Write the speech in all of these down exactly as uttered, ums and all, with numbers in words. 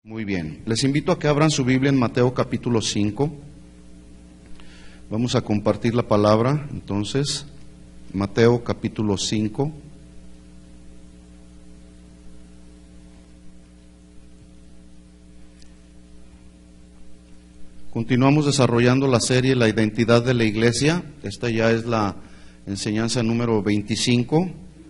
Muy bien, les invito a que abran su Biblia en Mateo capítulo cinco. Vamos a compartir la palabra, entonces, Mateo capítulo cinco. Continuamos desarrollando la serie La identidad de la iglesia. Esta ya es la enseñanza número veinticinco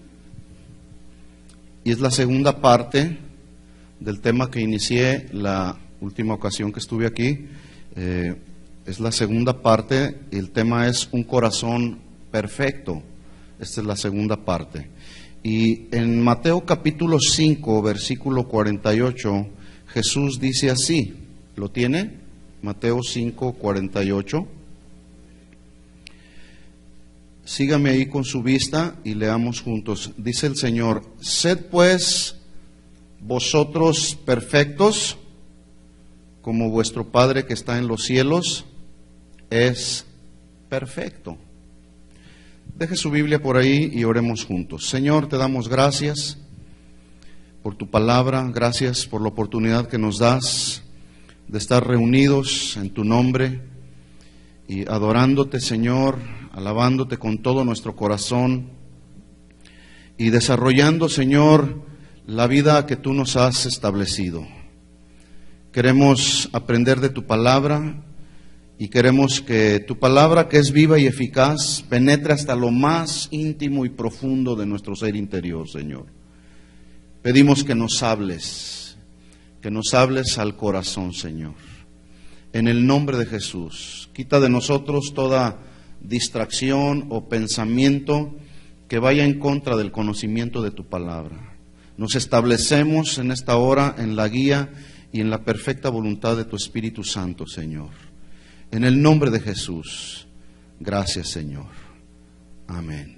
y es la segunda parte del tema que inicié la última ocasión que estuve aquí. Eh, es la segunda parte, y el tema es un corazón perfecto. Esta es la segunda parte. Y en Mateo capítulo cinco, versículo cuarenta y ocho, Jesús dice así, ¿lo tiene? Mateo cinco, cuarenta y ocho. Sígame ahí con su vista y leamos juntos. Dice el Señor: sed pues vosotros perfectos, como vuestro Padre que está en los cielos es perfecto. Deje su Biblia por ahí y oremos juntos. Señor, te damos gracias por tu palabra, gracias por la oportunidad que nos das de estar reunidos en tu nombre y adorándote, Señor, alabándote con todo nuestro corazón y desarrollando, Señor, la vida que tú nos has establecido. Queremos aprender de tu palabra y queremos que tu palabra, que es viva y eficaz, penetre hasta lo más íntimo y profundo de nuestro ser interior, Señor. Pedimos que nos hables, que nos hables al corazón, Señor. En el nombre de Jesús, quita de nosotros toda distracción o pensamiento que vaya en contra del conocimiento de tu palabra. Nos establecemos en esta hora en la guía y en la perfecta voluntad de tu Espíritu Santo, Señor. En el nombre de Jesús, gracias, Señor. Amén.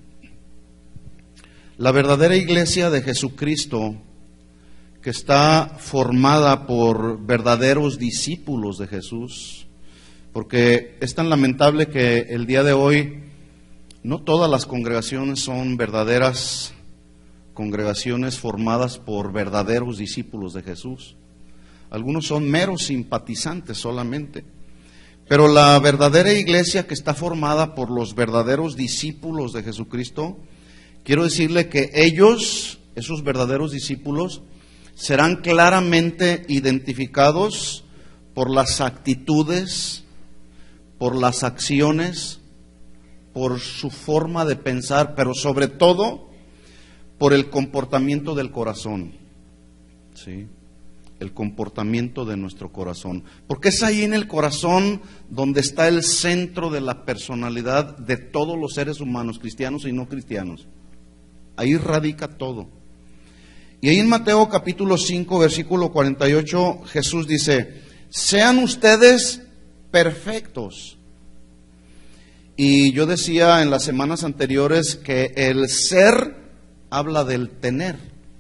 La verdadera iglesia de Jesucristo, que está formada por verdaderos discípulos de Jesús, porque es tan lamentable que el día de hoy no todas las congregaciones son verdaderas congregaciones formadas por verdaderos discípulos de Jesús. Algunos son meros simpatizantes solamente. Pero la verdadera iglesia que está formada por los verdaderos discípulos de Jesucristo, quiero decirle que ellos, esos verdaderos discípulos, serán claramente identificados por las actitudes, por las acciones, por su forma de pensar, pero sobre todo por el comportamiento del corazón, ¿sí? El comportamiento de nuestro corazón. Porque es ahí en el corazón donde está el centro de la personalidad de todos los seres humanos, cristianos y no cristianos. Ahí radica todo. Y ahí en Mateo capítulo cinco, versículo cuarenta y ocho, Jesús dice: sean ustedes perfectos. Y yo decía en las semanas anteriores que el ser habla del tener,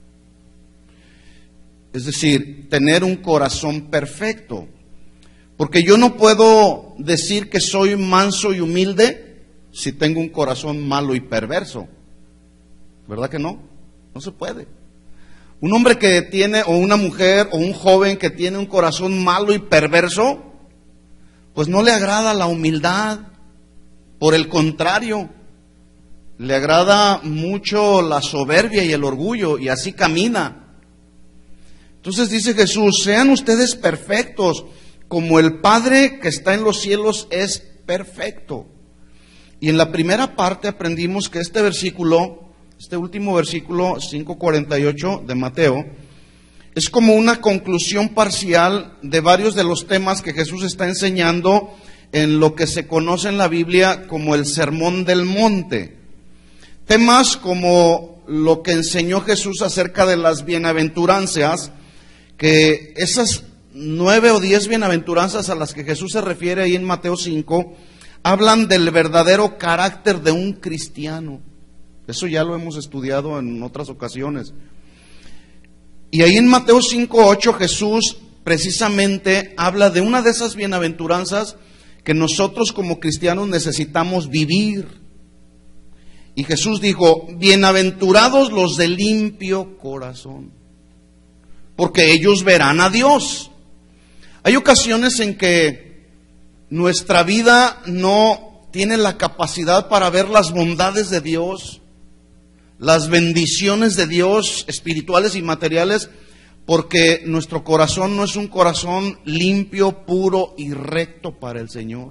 es decir, tener un corazón perfecto, porque yo no puedo decir que soy manso y humilde si tengo un corazón malo y perverso, ¿verdad que no? No se puede. Un hombre que tiene, o una mujer, o un joven que tiene un corazón malo y perverso, pues no le agrada la humildad, por el contrario, le agrada mucho la soberbia y el orgullo, y así camina. Entonces dice Jesús: sean ustedes perfectos, como el Padre que está en los cielos es perfecto. Y en la primera parte aprendimos que este versículo, este último versículo, cinco cuarenta y ocho de Mateo, es como una conclusión parcial de varios de los temas que Jesús está enseñando en lo que se conoce en la Biblia como el Sermón del Monte. Temas como lo que enseñó Jesús acerca de las bienaventuranzas, que esas nueve o diez bienaventuranzas a las que Jesús se refiere ahí en Mateo cinco, hablan del verdadero carácter de un cristiano. Eso ya lo hemos estudiado en otras ocasiones. Y ahí en Mateo cinco ocho Jesús precisamente habla de una de esas bienaventuranzas que nosotros como cristianos necesitamos vivir. Y Jesús dijo: bienaventurados los de limpio corazón, porque ellos verán a Dios. Hay ocasiones en que nuestra vida no tiene la capacidad para ver las bondades de Dios, las bendiciones de Dios espirituales y materiales, porque nuestro corazón no es un corazón limpio, puro y recto para el Señor.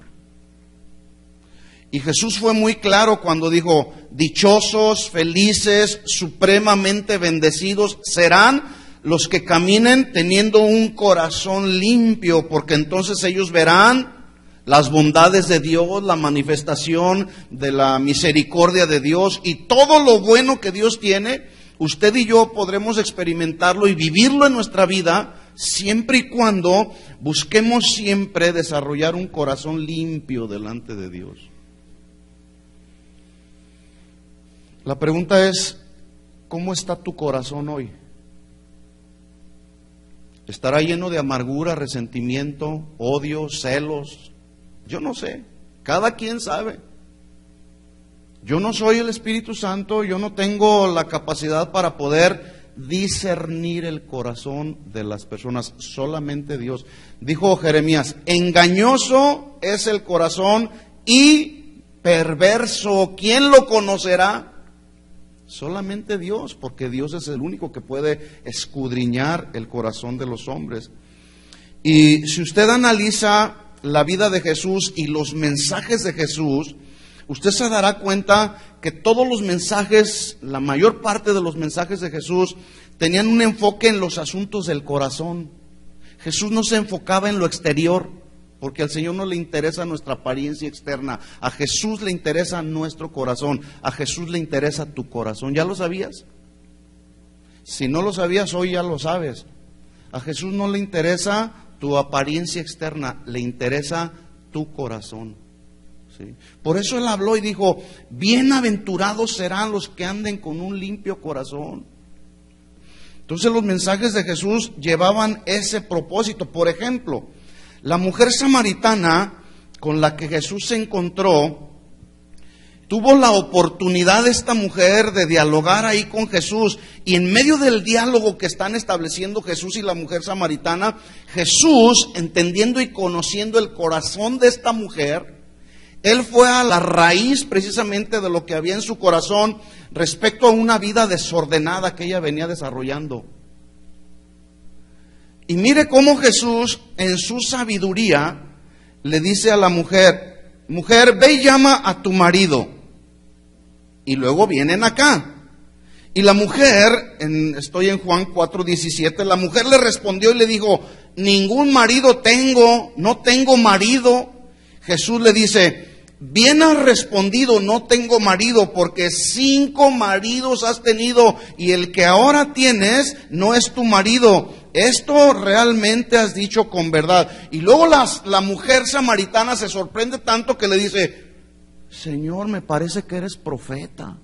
Y Jesús fue muy claro cuando dijo: dichosos, felices, supremamente bendecidos serán los que caminen teniendo un corazón limpio, porque entonces ellos verán las bondades de Dios, la manifestación de la misericordia de Dios, y todo lo bueno que Dios tiene, usted y yo podremos experimentarlo y vivirlo en nuestra vida, siempre y cuando busquemos siempre desarrollar un corazón limpio delante de Dios. La pregunta es, ¿cómo está tu corazón hoy? ¿Estará lleno de amargura, resentimiento, odio, celos? Yo no sé, cada quien sabe. Yo no soy el Espíritu Santo, yo no tengo la capacidad para poder discernir el corazón de las personas, solamente Dios. Dijo Jeremías: engañoso es el corazón y perverso, ¿quién lo conocerá? Solamente Dios, porque Dios es el único que puede escudriñar el corazón de los hombres. Y si usted analiza la vida de Jesús y los mensajes de Jesús, usted se dará cuenta que todos los mensajes, la mayor parte de los mensajes de Jesús, tenían un enfoque en los asuntos del corazón. Jesús no se enfocaba en lo exterior, porque al Señor no le interesa nuestra apariencia externa. A Jesús le interesa nuestro corazón. A Jesús le interesa tu corazón. ¿Ya lo sabías? Si no lo sabías, hoy ya lo sabes. A Jesús no le interesa tu apariencia externa, le interesa tu corazón. ¿Sí? Por eso Él habló y dijo: bienaventurados serán los que anden con un limpio corazón. Entonces los mensajes de Jesús llevaban ese propósito. Por ejemplo, la mujer samaritana con la que Jesús se encontró, tuvo la oportunidad esta mujer de dialogar ahí con Jesús, y en medio del diálogo que están estableciendo Jesús y la mujer samaritana, Jesús, entendiendo y conociendo el corazón de esta mujer, Él fue a la raíz precisamente de lo que había en su corazón respecto a una vida desordenada que ella venía desarrollando. Y mire cómo Jesús, en su sabiduría, le dice a la mujer: mujer, ve y llama a tu marido. Y luego vienen acá. Y la mujer, en, estoy en Juan cuatro diecisiete, la mujer le respondió y le dijo: ningún marido tengo, no tengo marido. Jesús le dice: bien has respondido, no tengo marido, porque cinco maridos has tenido y el que ahora tienes no es tu marido. Esto realmente has dicho con verdad. Y luego las, la mujer samaritana se sorprende tanto que le dice: Señor, me parece que eres profeta.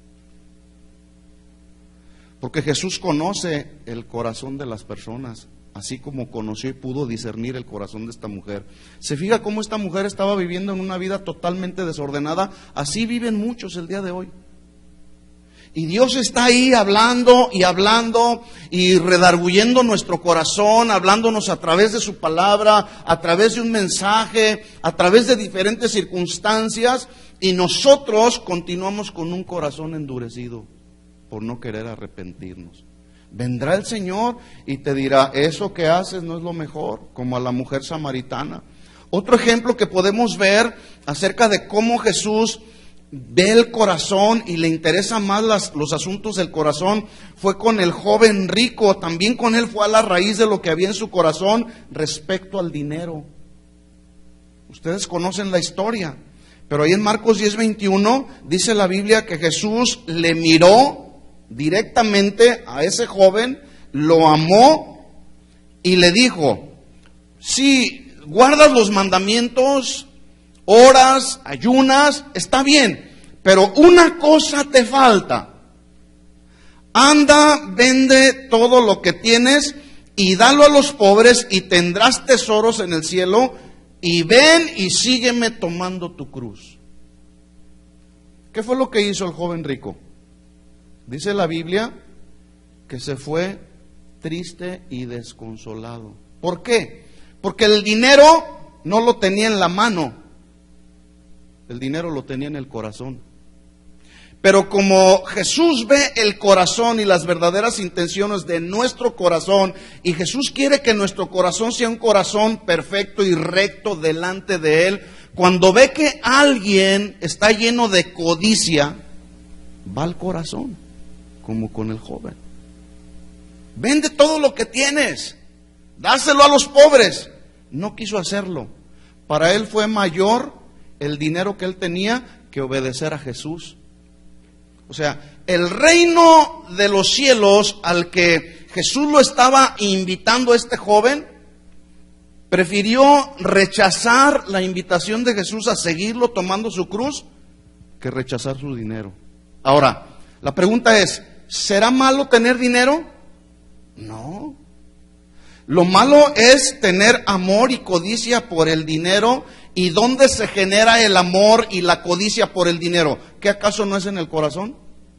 Porque Jesús conoce el corazón de las personas, así como conoció y pudo discernir el corazón de esta mujer. ¿Se fija cómo esta mujer estaba viviendo en una vida totalmente desordenada? Así viven muchos el día de hoy. Y Dios está ahí hablando y hablando y redarguyendo nuestro corazón, hablándonos a través de su palabra, a través de un mensaje, a través de diferentes circunstancias, y nosotros continuamos con un corazón endurecido por no querer arrepentirnos. Vendrá el Señor y te dirá: eso que haces no es lo mejor, como a la mujer samaritana. Otro ejemplo que podemos ver acerca de cómo Jesús ve el corazón y le interesan más las, los asuntos del corazón fue con el joven rico. También con él fue a la raíz de lo que había en su corazón respecto al dinero. Ustedes conocen la historia, pero ahí en Marcos diez veintiuno dice la Biblia que Jesús le miró directamente a ese joven, lo amó y le dijo: si guardas los mandamientos, oras, ayunas, está bien, pero una cosa te falta. Anda, vende todo lo que tienes y dalo a los pobres y tendrás tesoros en el cielo, y ven y sígueme tomando tu cruz. ¿Qué fue lo que hizo el joven rico? Dice la Biblia que se fue triste y desconsolado. ¿Por qué? Porque el dinero no lo tenía en la mano, el dinero lo tenía en el corazón. Pero como Jesús ve el corazón y las verdaderas intenciones de nuestro corazón, y Jesús quiere que nuestro corazón sea un corazón perfecto y recto delante de Él, cuando ve que alguien está lleno de codicia, va al corazón, como con el joven. Vende todo lo que tienes, dáselo a los pobres. No quiso hacerlo. Para él fue mayor el dinero que él tenía que obedecer a Jesús. O sea, el reino de los cielos al que Jesús lo estaba invitando a este joven, prefirió rechazar la invitación de Jesús a seguirlo tomando su cruz que rechazar su dinero. Ahora, la pregunta es, ¿será malo tener dinero? No. Lo malo es tener amor y codicia por el dinero. ¿Y dónde se genera el amor y la codicia por el dinero? ¿Qué acaso no es en el corazón?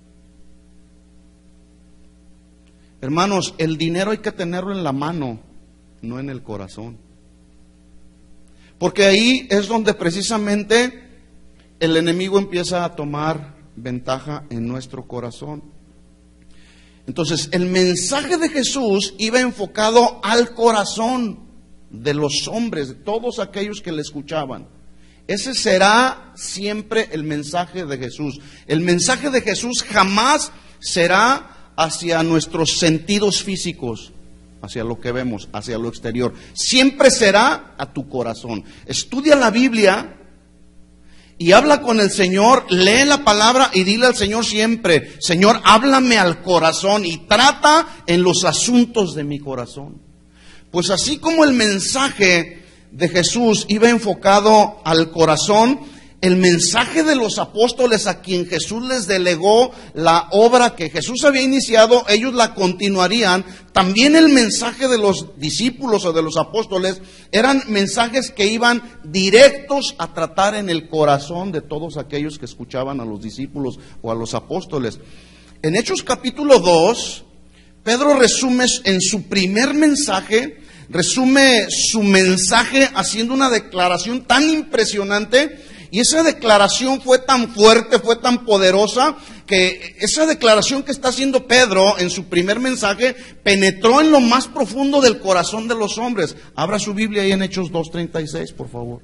Hermanos, el dinero hay que tenerlo en la mano, no en el corazón. Porque ahí es donde precisamente el enemigo empieza a tomar ventaja en nuestro corazón. Entonces, el mensaje de Jesús iba enfocado al corazón de los hombres, de todos aquellos que le escuchaban. Ese será siempre el mensaje de Jesús. El mensaje de Jesús jamás será hacia nuestros sentidos físicos, hacia lo que vemos, hacia lo exterior. Siempre será a tu corazón. Estudia la Biblia y habla con el Señor, lee la palabra y dile al Señor siempre: Señor, háblame al corazón y trata en los asuntos de mi corazón. Pues así como el mensaje de Jesús iba enfocado al corazón, el mensaje de los apóstoles a quien Jesús les delegó la obra que Jesús había iniciado, ellos la continuarían. También el mensaje de los discípulos o de los apóstoles eran mensajes que iban directos a tratar en el corazón de todos aquellos que escuchaban a los discípulos o a los apóstoles. En Hechos capítulo dos, Pedro resume en su primer mensaje, resume su mensaje haciendo una declaración tan impresionante. Y esa declaración fue tan fuerte, fue tan poderosa, que esa declaración que está haciendo Pedro en su primer mensaje penetró en lo más profundo del corazón de los hombres. Abra su Biblia ahí en Hechos dos treinta y seis, por favor.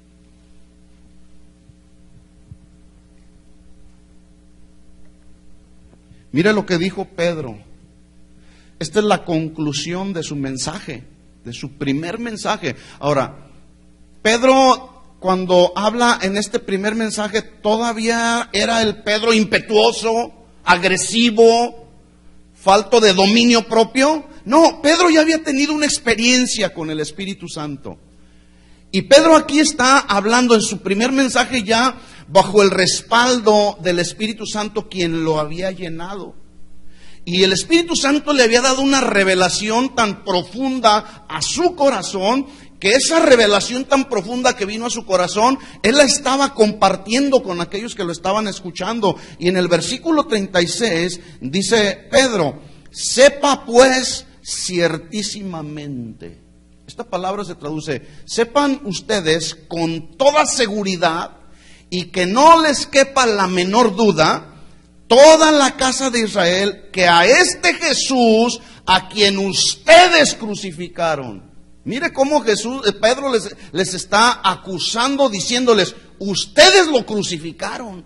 Mire lo que dijo Pedro. Esta es la conclusión de su mensaje, de su primer mensaje. Ahora, Pedro, cuando habla en este primer mensaje, todavía era el Pedro impetuoso, agresivo, falto de dominio propio. No, Pedro ya había tenido una experiencia con el Espíritu Santo. Y Pedro aquí está hablando en su primer mensaje ya bajo el respaldo del Espíritu Santo, quien lo había llenado. Y el Espíritu Santo le había dado una revelación tan profunda a su corazón, que esa revelación tan profunda que vino a su corazón, él la estaba compartiendo con aquellos que lo estaban escuchando. Y en el versículo treinta y seis dice Pedro: sepa pues ciertísimamente. Esta palabra se traduce: sepan ustedes con toda seguridad y que no les quepa la menor duda, toda la casa de Israel, que a este Jesús, a quien ustedes crucificaron. Mire cómo Jesús, Pedro les, les está acusando, diciéndoles: ustedes lo crucificaron.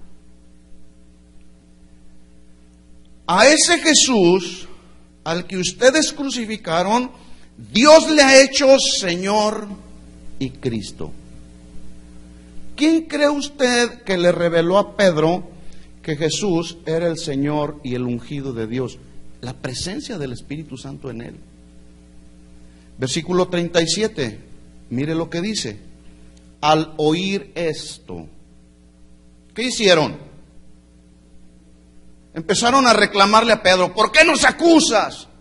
A ese Jesús, al que ustedes crucificaron, Dios le ha hecho Señor y Cristo. ¿Quién cree usted que le reveló a Pedro que Jesús era el Señor y el ungido de Dios? La presencia del Espíritu Santo en él. Versículo treinta y siete, mire lo que dice: al oír esto, ¿qué hicieron? Empezaron a reclamarle a Pedro: ¿por qué nos acusas?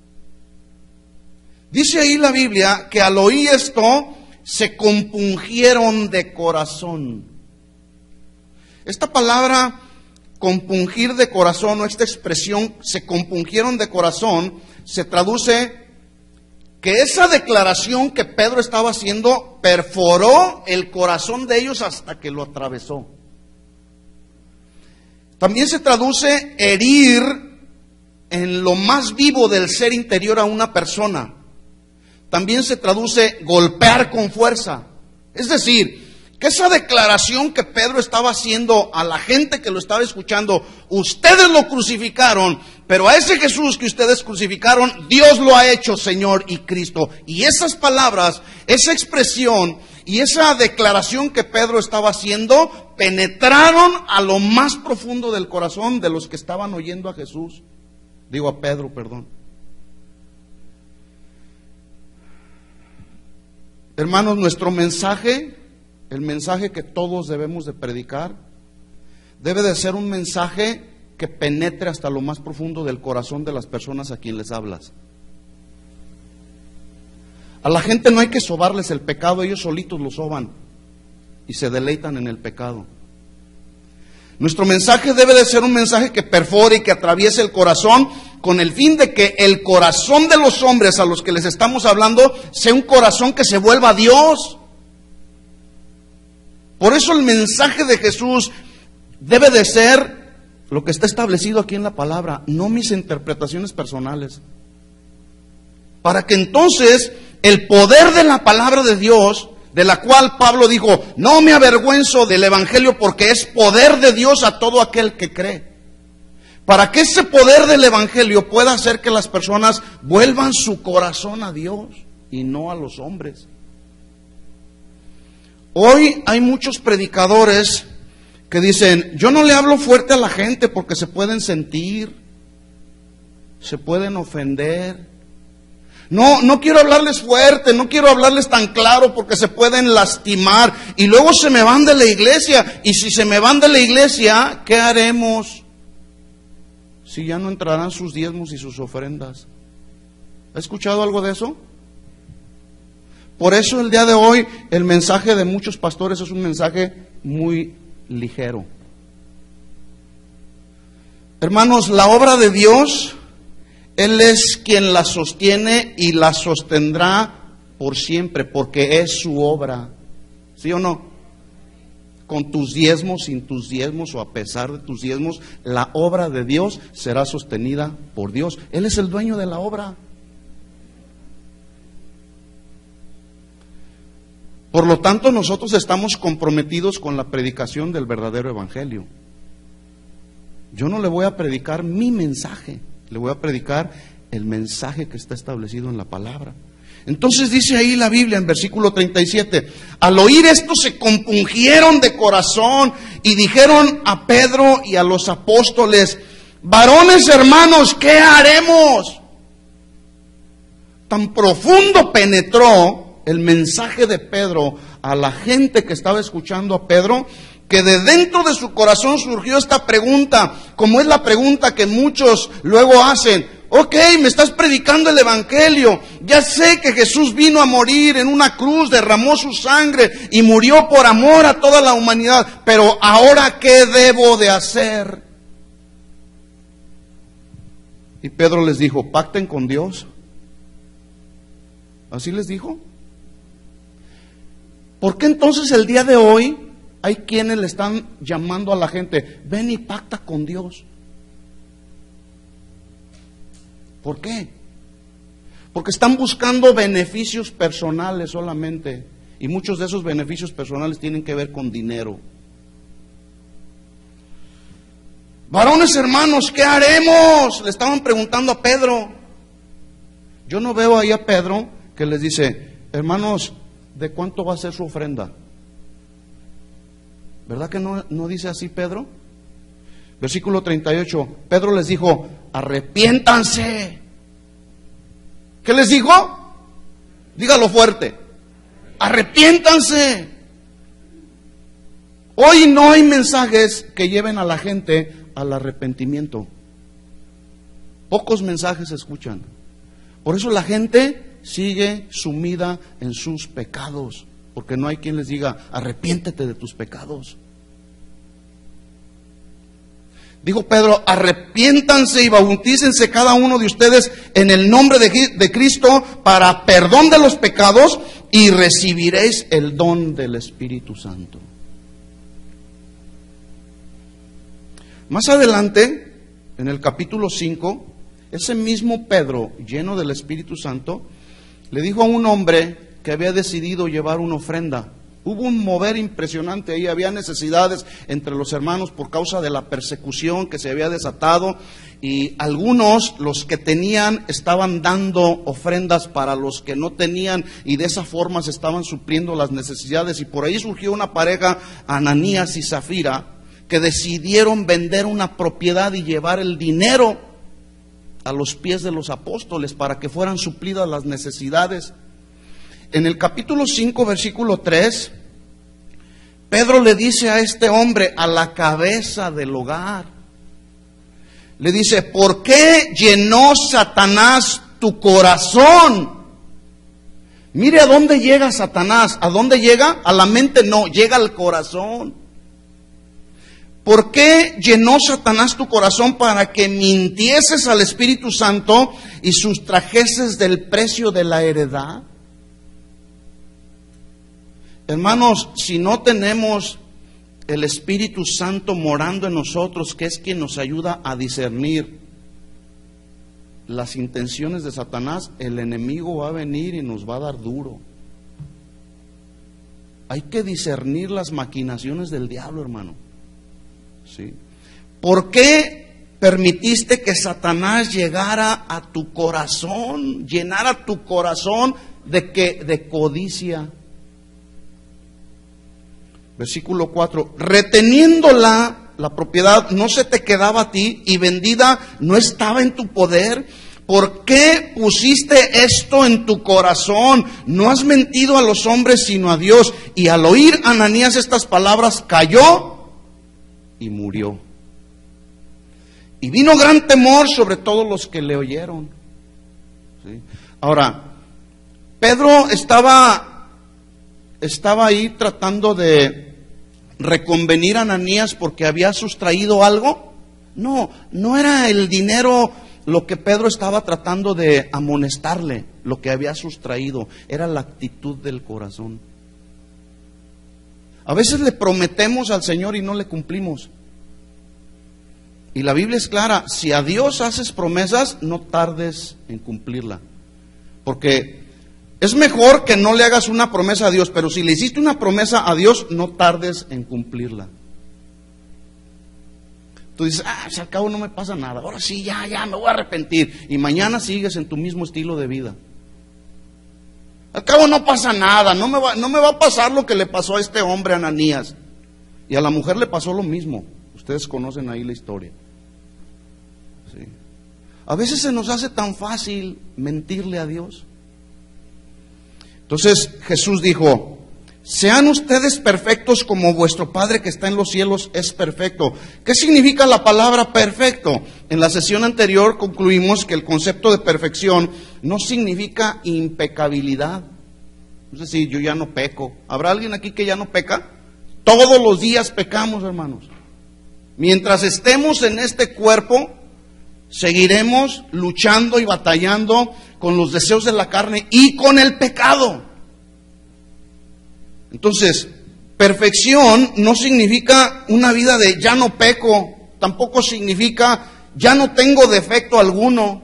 Dice ahí la Biblia que al oír esto se compungieron de corazón. Esta palabra compungir de corazón, o esta expresión, se compungieron de corazón, se traduce que esa declaración que Pedro estaba haciendo perforó el corazón de ellos hasta que lo atravesó. También se traduce herir en lo más vivo del ser interior a una persona. También se traduce golpear con fuerza. Es decir, que esa declaración que Pedro estaba haciendo a la gente que lo estaba escuchando, ustedes lo crucificaron, pero a ese Jesús que ustedes crucificaron, Dios lo ha hecho Señor y Cristo. Y esas palabras, esa expresión y esa declaración que Pedro estaba haciendo, penetraron a lo más profundo del corazón de los que estaban oyendo a Jesús. Digo a Pedro, perdón. Hermanos, nuestro mensaje, el mensaje que todos debemos de predicar, debe de ser un mensaje que penetre hasta lo más profundo del corazón de las personas a quien les hablas. A la gente no hay que sobarles el pecado, ellos solitos lo soban y se deleitan en el pecado. Nuestro mensaje debe de ser un mensaje que perfore y que atraviese el corazón, con el fin de que el corazón de los hombres a los que les estamos hablando sea un corazón que se vuelva a Dios. Por eso el mensaje de Jesús debe de ser lo que está establecido aquí en la palabra, no mis interpretaciones personales. Para que entonces el poder de la palabra de Dios, de la cual Pablo dijo, no me avergüenzo del Evangelio porque es poder de Dios a todo aquel que cree. Para que ese poder del Evangelio pueda hacer que las personas vuelvan su corazón a Dios y no a los hombres. Hoy hay muchos predicadores que dicen, yo no le hablo fuerte a la gente porque se pueden sentir, se pueden ofender. No, no quiero hablarles fuerte, no quiero hablarles tan claro porque se pueden lastimar y luego se me van de la iglesia. Y si se me van de la iglesia, ¿qué haremos? Si ya no entrarán sus diezmos y sus ofrendas. ¿Ha escuchado algo de eso? Por eso el día de hoy el mensaje de muchos pastores es un mensaje muy ligero. Hermanos, la obra de Dios, Él es quien la sostiene y la sostendrá por siempre, porque es su obra. ¿Sí o no? Con tus diezmos, sin tus diezmos o a pesar de tus diezmos, la obra de Dios será sostenida por Dios. Él es el dueño de la obra. Por lo tanto, nosotros estamos comprometidos con la predicación del verdadero evangelio. Yo no le voy a predicar mi mensaje, le voy a predicar el mensaje que está establecido en la palabra. Entonces dice ahí la Biblia en versículo treinta y siete, al oír esto se compungieron de corazón y dijeron a Pedro y a los apóstoles, varones hermanos, ¿qué haremos? Tan profundo penetró el mensaje de Pedro a la gente que estaba escuchando a Pedro, que de dentro de su corazón surgió esta pregunta, como es la pregunta que muchos luego hacen. Ok, me estás predicando el evangelio, ya sé que Jesús vino a morir en una cruz, derramó su sangre y murió por amor a toda la humanidad, pero ahora ¿qué debo de hacer? Y Pedro les dijo, pacten con Dios. ¿Así les dijo? ¿Por qué entonces el día de hoy hay quienes le están llamando a la gente, ven y pacta con Dios? ¿Por qué? Porque están buscando beneficios personales solamente, y muchos de esos beneficios personales tienen que ver con dinero. Varones hermanos, ¿qué haremos? Le estaban preguntando a Pedro. Yo no veo ahí a Pedro que les dice, hermanos, ¿de cuánto va a ser su ofrenda? ¿Verdad que no, no dice así Pedro? Versículo treinta y ocho, Pedro les dijo, arrepiéntanse. ¿Qué les dijo? Dígalo fuerte, arrepiéntanse. Hoy no hay mensajes que lleven a la gente al arrepentimiento. Pocos mensajes se escuchan. Por eso la gente sigue sumida en sus pecados, porque no hay quien les diga, arrepiéntete de tus pecados. Dijo Pedro, arrepiéntanse y bautícense cada uno de ustedes en el nombre de, de Cristo para perdón de los pecados y recibiréis el don del Espíritu Santo. Más adelante, en el capítulo cinco, ese mismo Pedro, lleno del Espíritu Santo, le dijo a un hombre que había decidido llevar una ofrenda. Hubo un mover impresionante ahí, había necesidades entre los hermanos por causa de la persecución que se había desatado, y algunos, los que tenían, estaban dando ofrendas para los que no tenían, y de esa forma se estaban supliendo las necesidades. Y por ahí surgió una pareja, Ananías y Zafira, que decidieron vender una propiedad y llevar el dinero a los pies de los apóstoles para que fueran suplidas las necesidades. En el capítulo cinco, versículo tres, Pedro le dice a este hombre, a la cabeza del hogar, le dice, ¿por qué llenó Satanás tu corazón? Mire a dónde llega Satanás. ¿A dónde llega? A la mente no, llega al corazón. ¿Por qué llenó Satanás tu corazón para que mintieses al Espíritu Santo y sustrajeses del precio de la heredad? Hermanos, si no tenemos el Espíritu Santo morando en nosotros, que es quien nos ayuda a discernir las intenciones de Satanás, el enemigo va a venir y nos va a dar duro. Hay que discernir las maquinaciones del diablo, hermano. ¿Sí? ¿Por qué permitiste que Satanás llegara a tu corazón, llenara tu corazón de que de codicia? Versículo cuatro, reteniéndola, la propiedad no se te quedaba a ti y vendida no estaba en tu poder. ¿Por qué pusiste esto en tu corazón? No has mentido a los hombres sino a Dios. Y al oír Ananías estas palabras, cayó y murió. Y vino gran temor sobre todos los que le oyeron. ¿Sí? Ahora, Pedro estaba, estaba ahí tratando de reconvenir a Ananías porque había sustraído algo. No, no era el dinero lo que Pedro estaba tratando de amonestarle, lo que había sustraído, era la actitud del corazón. A veces le prometemos al Señor y no le cumplimos. Y la Biblia es clara, si a Dios haces promesas, no tardes en cumplirla. Porque es mejor que no le hagas una promesa a Dios, pero si le hiciste una promesa a Dios, no tardes en cumplirla. Tú dices, ah, si al cabo no me pasa nada, ahora sí, ya, ya, me voy a arrepentir. Y mañana sigues en tu mismo estilo de vida. Al cabo no pasa nada, no me va, no me va a pasar lo que le pasó a este hombre, Ananías. Y a la mujer le pasó lo mismo. Ustedes conocen ahí la historia. ¿Sí? A veces se nos hace tan fácil mentirle a Dios. Entonces Jesús dijo, sean ustedes perfectos como vuestro Padre que está en los cielos es perfecto. ¿Qué significa la palabra perfecto? En la sesión anterior concluimos que el concepto de perfección no significa impecabilidad. Es decir, yo ya no peco. ¿Habrá alguien aquí que ya no peca? Todos los días pecamos, hermanos. Mientras estemos en este cuerpo, seguiremos luchando y batallando con los deseos de la carne y con el pecado. Entonces, perfección no significa una vida de ya no peco, tampoco significa ya no tengo defecto alguno.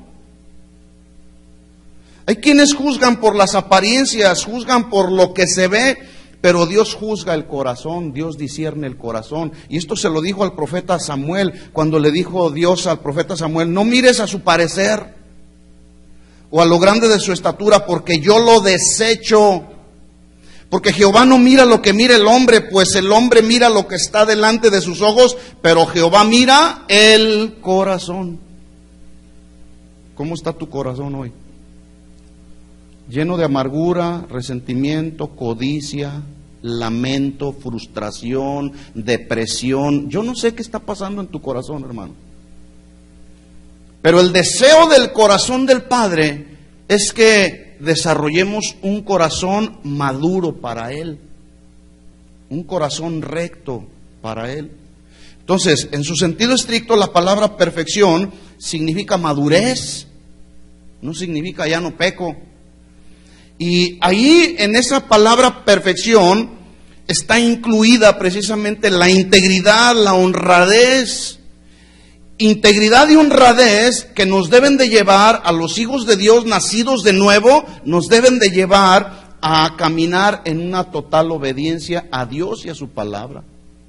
Hay quienes juzgan por las apariencias, juzgan por lo que se ve, pero Dios juzga el corazón, Dios discierne el corazón. Y esto se lo dijo al profeta Samuel, cuando le dijo Dios al profeta Samuel, no mires a su parecer o a lo grande de su estatura, porque yo lo desecho. Porque Jehová no mira lo que mira el hombre, pues el hombre mira lo que está delante de sus ojos, pero Jehová mira el corazón. ¿Cómo está tu corazón hoy? Lleno de amargura, resentimiento, codicia, lamento, frustración, depresión. Yo no sé qué está pasando en tu corazón, hermano. Pero el deseo del corazón del Padre es que desarrollemos un corazón maduro para Él, un corazón recto para Él. Entonces, en su sentido estricto, la palabra perfección significa madurez, no significa ya no peco. Y ahí, en esa palabra perfección, está incluida precisamente la integridad, la honradez. Integridad y honradez que nos deben de llevar a los hijos de Dios nacidos de nuevo, nos deben de llevar a caminar en una total obediencia a Dios y a su palabra.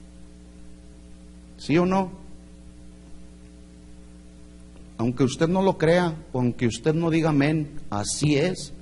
¿Sí o no? Aunque usted no lo crea, aunque usted no diga amén, así es.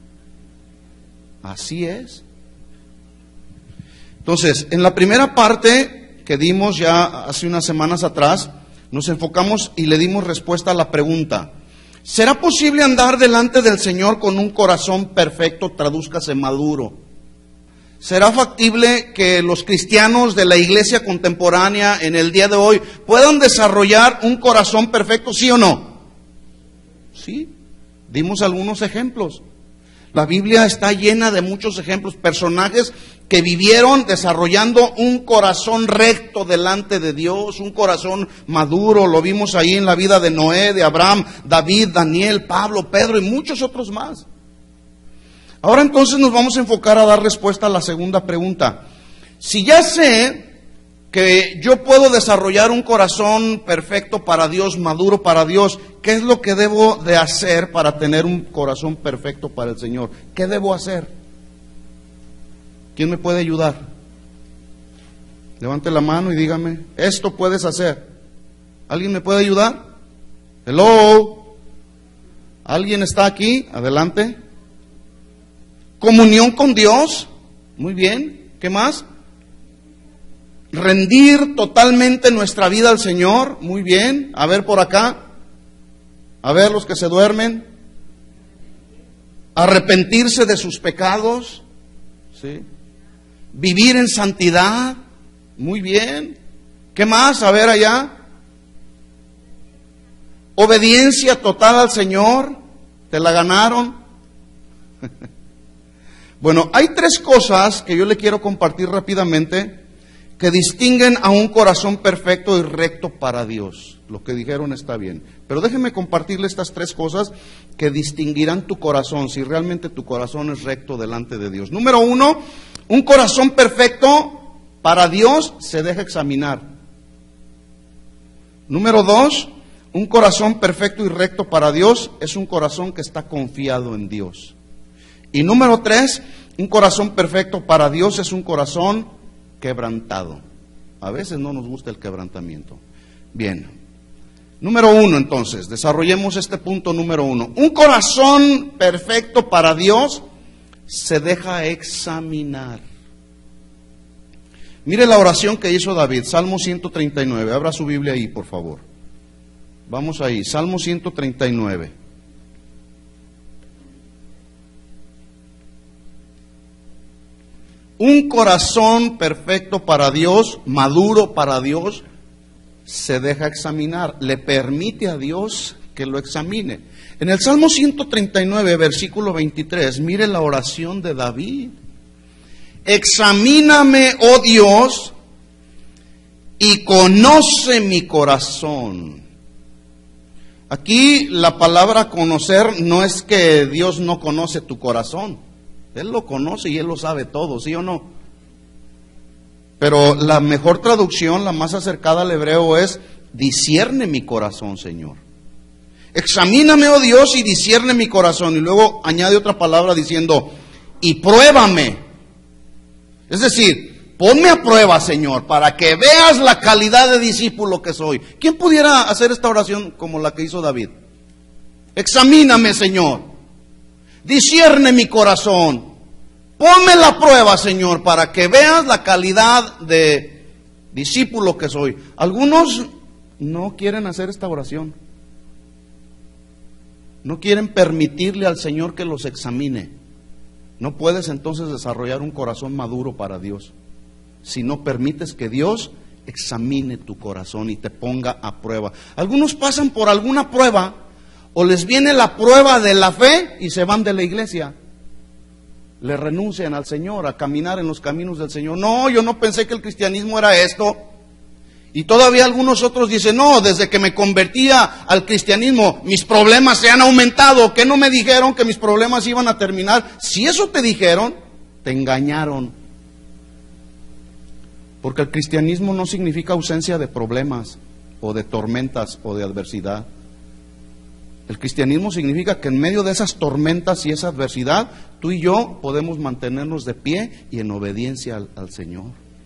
Así es. Entonces, en la primera parte que dimos ya hace unas semanas atrás, nos enfocamos y le dimos respuesta a la pregunta: ¿será posible andar delante del Señor con un corazón perfecto? Tradúzcase maduro. ¿Será factible que los cristianos de la iglesia contemporánea en el día de hoy puedan desarrollar un corazón perfecto, sí o no? Sí, dimos algunos ejemplos. La Biblia está llena de muchos ejemplos, personajes que vivieron desarrollando un corazón recto delante de Dios, un corazón maduro. Lo vimos ahí en la vida de Noé, de Abraham, David, Daniel, Pablo, Pedro y muchos otros más. Ahora entonces nos vamos a enfocar a dar respuesta a la segunda pregunta. Si ya sé que yo puedo desarrollar un corazón perfecto para Dios, maduro para Dios, ¿qué es lo que debo de hacer para tener un corazón perfecto para el Señor? ¿Qué debo hacer? ¿Quién me puede ayudar? Levante la mano y dígame, esto puedes hacer. ¿Alguien me puede ayudar? Hello. ¿Alguien está aquí? Adelante. Comunión con Dios. Muy bien. ¿Qué más? Rendir totalmente nuestra vida al Señor. Muy bien. A ver por acá. A ver los que se duermen. Arrepentirse de sus pecados. ¿Sí? Vivir en santidad. Muy bien. ¿Qué más? A ver allá. Obediencia total al Señor. ¿Te la ganaron? Bueno, hay tres cosas que yo le quiero compartir rápidamente que distinguen a un corazón perfecto y recto para Dios. Lo que dijeron está bien, pero déjeme compartirle estas tres cosas que distinguirán tu corazón, si realmente tu corazón es recto delante de Dios. Número uno, un corazón perfecto para Dios se deja examinar. Número dos, un corazón perfecto y recto para Dios es un corazón que está confiado en Dios. Y número tres, un corazón perfecto para Dios es un corazón quebrantado. A veces no nos gusta el quebrantamiento. Bien. Número uno, entonces, desarrollemos este punto número uno. Un corazón perfecto para Dios se deja examinar. Mire la oración que hizo David, Salmo ciento treinta y nueve. Abra su Biblia ahí, por favor. Vamos ahí, Salmo ciento treinta y nueve. Un corazón perfecto para Dios, maduro para Dios, se deja examinar, le permite a Dios que lo examine. En el Salmo ciento treinta y nueve, versículo veintitrés, mire la oración de David. Examíname, oh Dios, y conoce mi corazón. Aquí la palabra conocer no es que Dios no conoce tu corazón. Él lo conoce y Él lo sabe todo, ¿sí o no? Pero la mejor traducción, la más acercada al hebreo es: discierne mi corazón, Señor. Examíname, oh Dios, y discierne mi corazón. Y luego añade otra palabra diciendo: y pruébame. Es decir, ponme a prueba, Señor, para que veas la calidad de discípulo que soy. ¿Quién pudiera hacer esta oración como la que hizo David? Examíname, Señor. Discierne mi corazón. Ponme la prueba, Señor, para que veas la calidad de discípulo que soy. Algunos no quieren hacer esta oración. No quieren permitirle al Señor que los examine. No puedes entonces desarrollar un corazón maduro para Dios si no permites que Dios examine tu corazón y te ponga a prueba. Algunos pasan por alguna prueba o les viene la prueba de la fe y se van de la iglesia. Le renuncian al Señor, a caminar en los caminos del Señor. No, yo no pensé que el cristianismo era esto. Y todavía algunos otros dicen, no, desde que me convertía al cristianismo, mis problemas se han aumentado. ¿Qué no me dijeron que mis problemas iban a terminar? Si eso te dijeron, te engañaron. Porque el cristianismo no significa ausencia de problemas, o de tormentas, o de adversidad. El cristianismo significa que en medio de esas tormentas y esa adversidad, tú y yo podemos mantenernos de pie y en obediencia al, al Señor.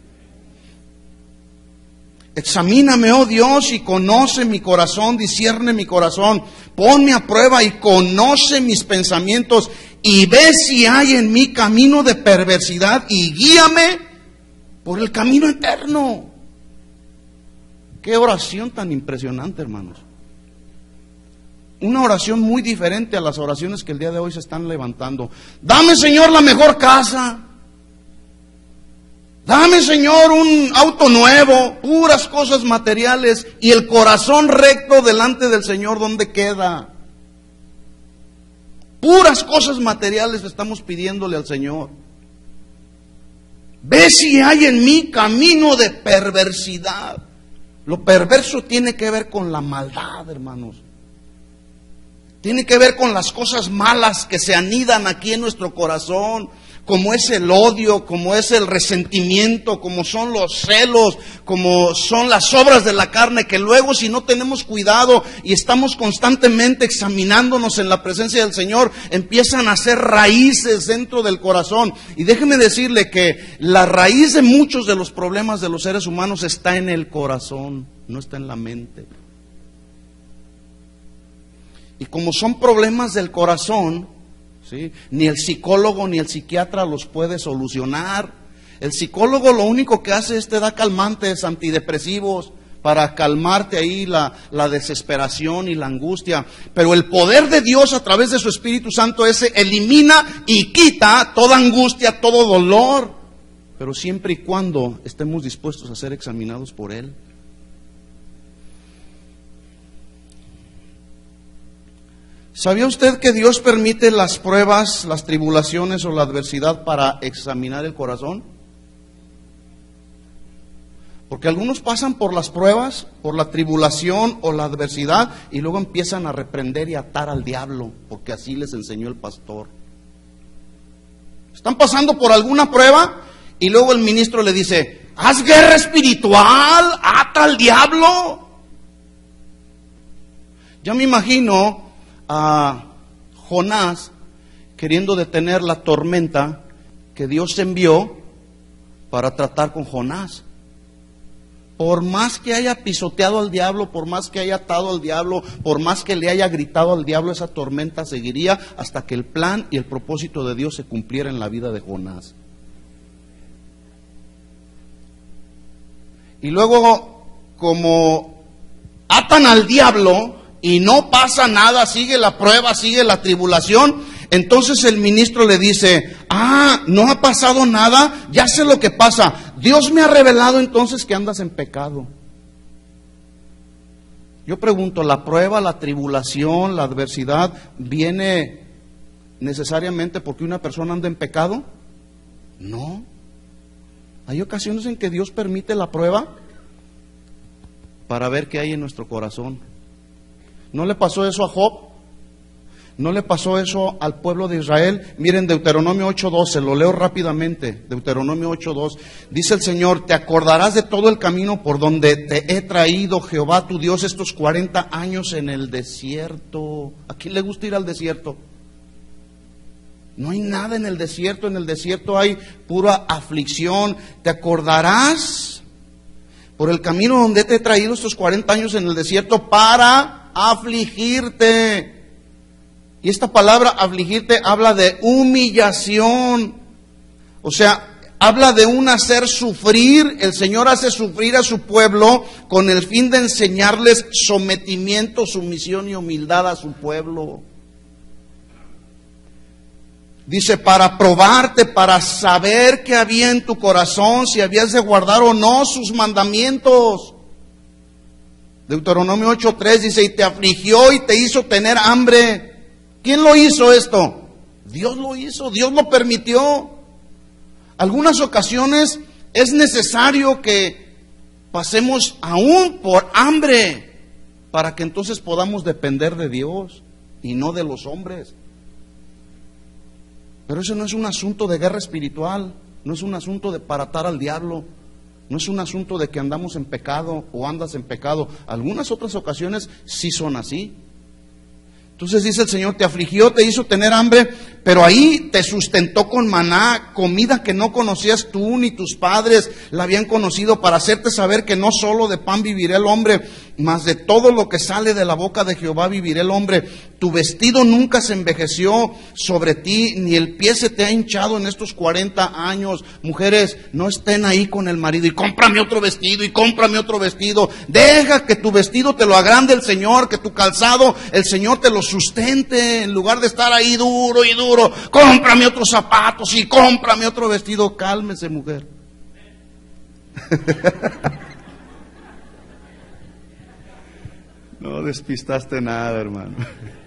Examíname, oh Dios, y conoce mi corazón, discierne mi corazón, ponme a prueba y conoce mis pensamientos, y ve si hay en mí camino de perversidad, y guíame por el camino eterno. Qué oración tan impresionante, hermanos. Una oración muy diferente a las oraciones que el día de hoy se están levantando. Dame, Señor, la mejor casa. Dame, Señor, un auto nuevo, puras cosas materiales. Y el corazón recto delante del Señor, ¿dónde queda? Puras cosas materiales estamos pidiéndole al Señor. Ve si hay en mí camino de perversidad. Lo perverso tiene que ver con la maldad, hermanos. Tiene que ver con las cosas malas que se anidan aquí en nuestro corazón, como es el odio, como es el resentimiento, como son los celos, como son las obras de la carne, que luego si no tenemos cuidado y estamos constantemente examinándonos en la presencia del Señor, empiezan a hacer raíces dentro del corazón. Y déjeme decirle que la raíz de muchos de los problemas de los seres humanos está en el corazón, no está en la mente. Y como son problemas del corazón, ¿sí?, ni el psicólogo ni el psiquiatra los puede solucionar. El psicólogo lo único que hace es te da calmantes, antidepresivos, para calmarte ahí la, la desesperación y la angustia. Pero el poder de Dios a través de su Espíritu Santo ese elimina y quita toda angustia, todo dolor. Pero siempre y cuando estemos dispuestos a ser examinados por Él. ¿Sabía usted que Dios permite las pruebas, las tribulaciones o la adversidad para examinar el corazón? Porque algunos pasan por las pruebas, por la tribulación o la adversidad y luego empiezan a reprender y atar al diablo, porque así les enseñó el pastor. Están pasando por alguna prueba y luego el ministro le dice, haz guerra espiritual, ata al diablo. Ya me imagino a Jonás queriendo detener la tormenta que Dios envió para tratar con Jonás. Por más que haya pisoteado al diablo, por más que haya atado al diablo, por más que le haya gritado al diablo, esa tormenta seguiría hasta que el plan y el propósito de Dios se cumpliera en la vida de Jonás. Y luego, como atan al diablo y no pasa nada, sigue la prueba, sigue la tribulación, entonces el ministro le dice, ah, no ha pasado nada, ya sé lo que pasa, Dios me ha revelado entonces que andas en pecado. Yo pregunto, ¿la prueba, la tribulación, la adversidad viene necesariamente porque una persona anda en pecado? No. Hay ocasiones en que Dios permite la prueba para ver qué hay en nuestro corazón. ¿No le pasó eso a Job? ¿No le pasó eso al pueblo de Israel? Miren, Deuteronomio ocho doce, lo leo rápidamente. Deuteronomio ocho dos. Dice el Señor, te acordarás de todo el camino por donde te he traído, Jehová tu Dios, estos cuarenta años en el desierto. ¿A quién le gusta ir al desierto? No hay nada en el desierto. En el desierto hay pura aflicción. Te acordarás por el camino donde te he traído estos cuarenta años en el desierto para afligirte. Y esta palabra afligirte habla de humillación. O sea, habla de un hacer sufrir. El Señor hace sufrir a su pueblo con el fin de enseñarles sometimiento, sumisión y humildad a su pueblo. Dice, para probarte, para saber qué había en tu corazón, si habías de guardar o no sus mandamientos. Deuteronomio ocho tres dice, y te afligió y te hizo tener hambre. ¿Quién lo hizo esto? Dios lo hizo, Dios lo permitió. Algunas ocasiones es necesario que pasemos aún por hambre, para que entonces podamos depender de Dios y no de los hombres. Pero eso no es un asunto de guerra espiritual, no es un asunto de para atar al diablo, no es un asunto de que andamos en pecado o andas en pecado. Algunas otras ocasiones sí son así. Entonces dice el Señor, te afligió, te hizo tener hambre, pero ahí te sustentó con maná, comida que no conocías tú ni tus padres la habían conocido, para hacerte saber que no solo de pan vivirá el hombre, mas de todo lo que sale de la boca de Jehová vivirá el hombre. Tu vestido nunca se envejeció sobre ti, ni el pie se te ha hinchado en estos cuarenta años. Mujeres, no estén ahí con el marido y cómprame otro vestido y cómprame otro vestido. Deja que tu vestido te lo agrande el Señor, que tu calzado el Señor te lo sustente, en lugar de estar ahí duro y duro. Cómprame otros zapatos y cómprame otro vestido. Cálmese, mujer. No despistaste nada, hermano.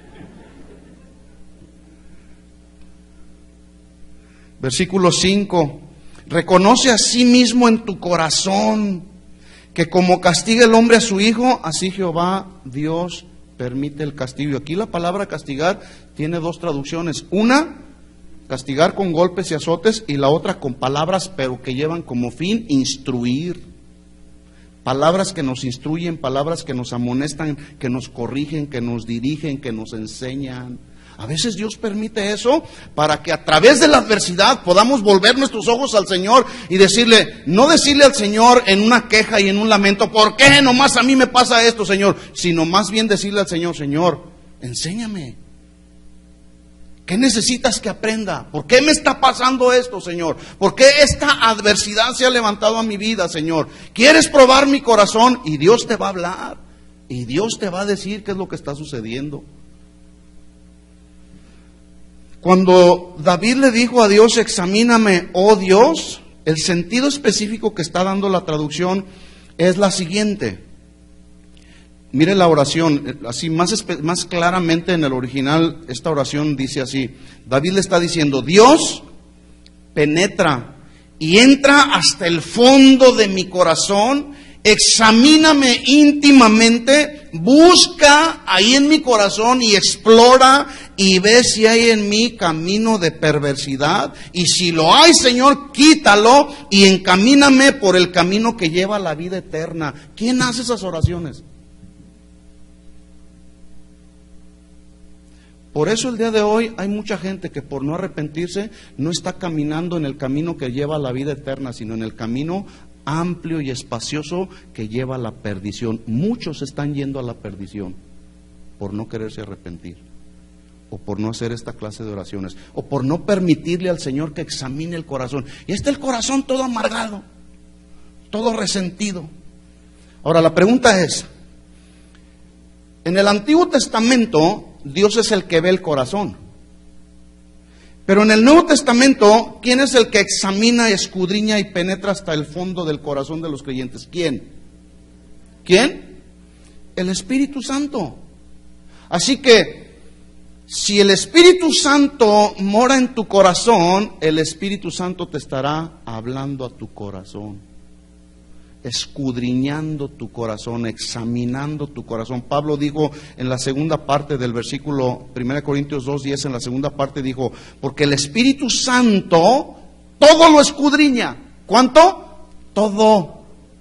Versículo cinco. Reconoce a sí mismo en tu corazón que como castiga el hombre a su hijo, así Jehová Dios permite el castigo. Aquí la palabra castigar tiene dos traducciones. Una, castigar con golpes y azotes, y la otra con palabras, pero que llevan como fin instruir. Palabras que nos instruyen, palabras que nos amonestan, que nos corrigen, que nos dirigen, que nos enseñan. A veces Dios permite eso para que a través de la adversidad podamos volver nuestros ojos al Señor y decirle, no decirle al Señor en una queja y en un lamento, ¿por qué nomás a mí me pasa esto, Señor? Sino más bien decirle al Señor, Señor, enséñame. ¿Qué necesitas que aprenda? ¿Por qué me está pasando esto, Señor? ¿Por qué esta adversidad se ha levantado a mi vida, Señor? ¿Quieres probar mi corazón? Y Dios te va a hablar. Y Dios te va a decir qué es lo que está sucediendo. Cuando David le dijo a Dios, examíname, oh Dios, el sentido específico que está dando la traducción es la siguiente. Mire la oración, así más, más claramente en el original, esta oración dice así. David le está diciendo, Dios, penetra y entra hasta el fondo de mi corazón, examíname íntimamente, busca ahí en mi corazón y explora y ve si hay en mí camino de perversidad, y si lo hay, Señor, quítalo y encamíname por el camino que lleva a la vida eterna. ¿Quién hace esas oraciones? Por eso el día de hoy hay mucha gente que por no arrepentirse no está caminando en el camino que lleva a la vida eterna, sino en el camino amplio y espacioso que lleva a la perdición. Muchos están yendo a la perdición por no quererse arrepentir, o por no hacer esta clase de oraciones, o por no permitirle al Señor que examine el corazón. Y está el corazón todo amargado, todo resentido. Ahora la pregunta es, en el Antiguo Testamento Dios es el que ve el corazón, pero en el Nuevo Testamento, ¿quién es el que examina, escudriña y penetra hasta el fondo del corazón de los creyentes? ¿Quién? ¿Quién? El Espíritu Santo. Así que, si el Espíritu Santo mora en tu corazón, el Espíritu Santo te estará hablando a tu corazón, escudriñando tu corazón, examinando tu corazón. Pablo dijo en la segunda parte del versículo primera Corintios dos diez, en la segunda parte dijo, porque el Espíritu Santo todo lo escudriña. ¿Cuánto? Todo.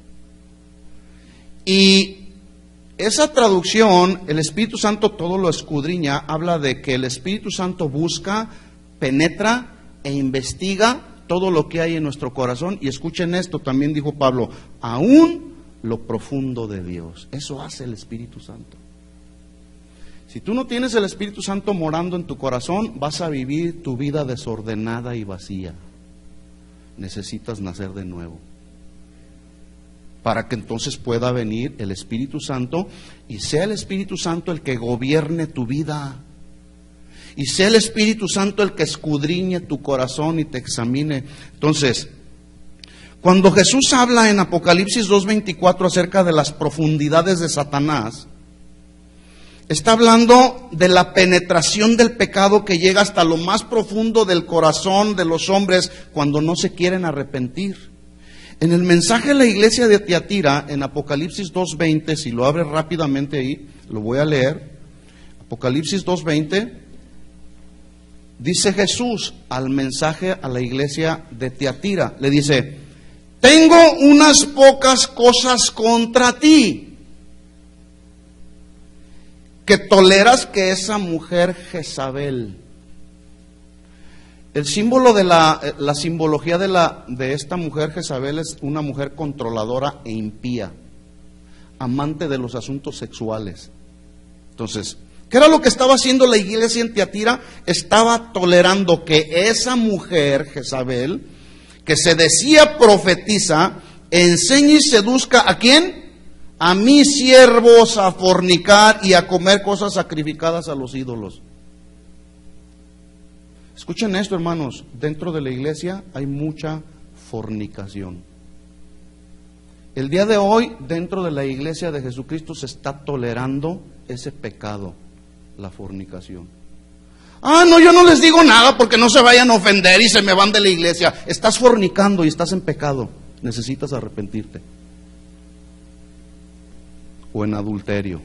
Y esa traducción, el Espíritu Santo todo lo escudriña, habla de que el Espíritu Santo busca, penetra e investiga todo lo que hay en nuestro corazón. Y escuchen esto, también dijo Pablo, aún lo profundo de Dios. Eso hace el Espíritu Santo. Si tú no tienes el Espíritu Santo morando en tu corazón, vas a vivir tu vida desordenada y vacía. Necesitas nacer de nuevo, para que entonces pueda venir el Espíritu Santo y sea el Espíritu Santo el que gobierne tu vida. Y sea el Espíritu Santo el que escudriñe tu corazón y te examine. Entonces, cuando Jesús habla en Apocalipsis dos veinticuatro acerca de las profundidades de Satanás, está hablando de la penetración del pecado que llega hasta lo más profundo del corazón de los hombres cuando no se quieren arrepentir. En el mensaje a la iglesia de Tiatira, en Apocalipsis dos veinte, si lo abres rápidamente ahí, lo voy a leer. Apocalipsis dos veinte, dice Jesús al mensaje a la iglesia de Tiatira, le dice: tengo unas pocas cosas contra ti, que toleras que esa mujer Jezabel. El símbolo de la, la simbología de, la, de esta mujer Jezabel es una mujer controladora e impía, amante de los asuntos sexuales. Entonces, ¿qué era lo que estaba haciendo la iglesia en Tiatira? Estaba tolerando que esa mujer Jezabel, que se decía profetiza, enseñe y seduzca ¿a quién? A mis siervos a fornicar y a comer cosas sacrificadas a los ídolos. Escuchen esto, hermanos, dentro de la iglesia hay mucha fornicación. El día de hoy, dentro de la iglesia de Jesucristo, se está tolerando ese pecado, la fornicación. Ah, no, yo no les digo nada porque no se vayan a ofender y se me van de la iglesia. Estás fornicando y estás en pecado. Necesitas arrepentirte. O en adulterio.